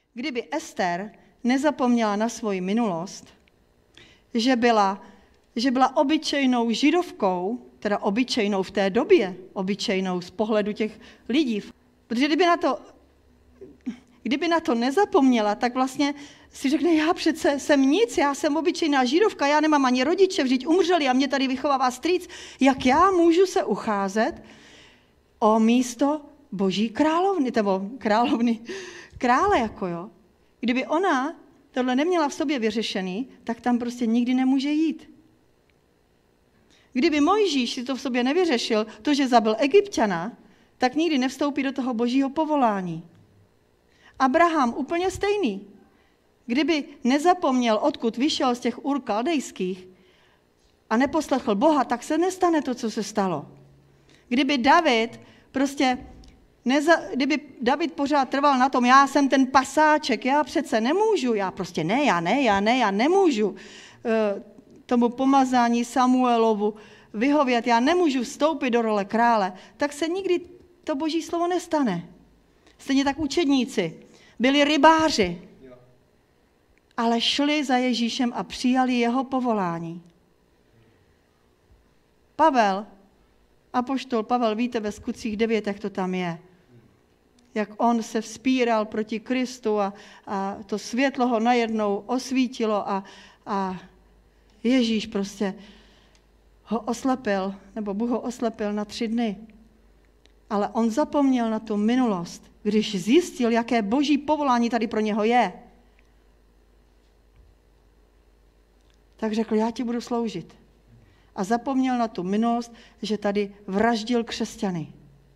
kdyby Ester nezapomněla na svoji minulost, že byla obyčejnou Židovkou, teda obyčejnou v té době, obyčejnou z pohledu těch lidí. Protože kdyby na to nezapomněla, tak vlastně si řekne, já přece jsem nic, já jsem obyčejná Židovka, já nemám ani rodiče, vždyť umřeli a mě tady vychovává strýc. Jak já můžu se ucházet o místo Boží královny, nebo krále jako jo. Kdyby ona tohle neměla v sobě vyřešený, tak tam prostě nikdy nemůže jít. Kdyby Mojžíš si to v sobě nevyřešil, to, že zabil Egypťana, tak nikdy nevstoupí do toho Božího povolání. Abraham úplně stejný. Kdyby nezapomněl, odkud vyšel z těch Ur Kaldejských a neposlechl Boha, tak se nestane to, co se stalo. Kdyby David pořád trval na tom, já jsem ten pasáček, já přece nemůžu, já nemůžu tomu pomazání Samuelovu vyhovět, já nemůžu vstoupit do role krále, tak se nikdy to Boží slovo nestane. Stejně tak učedníci byli rybáři, ale šli za Ježíšem a přijali jeho povolání. Apoštol Pavel, víte ve Skutcích 9, jak to tam je. Jak on se vzpíral proti Kristu a to světlo ho najednou osvítilo a Ježíš prostě ho oslepil, nebo Bůh ho oslepil na 3 dny. Ale on zapomněl na tu minulost, když zjistil, jaké Boží povolání tady pro něho je. Tak řekl, já ti budu sloužit. A zapomněl na tu minulost, že tady vraždil křesťany.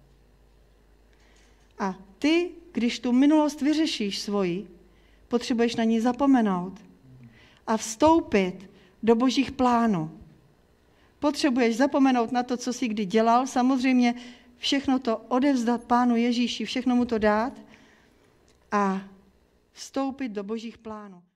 A ty, když tu minulost vyřešíš svoji, potřebuješ na ní zapomenout a vstoupit do Božích plánů. Potřebuješ zapomenout na to, co jsi kdy dělal, samozřejmě všechno to odevzdat Pánu Ježíši, všechno mu to dát a vstoupit do Božích plánů.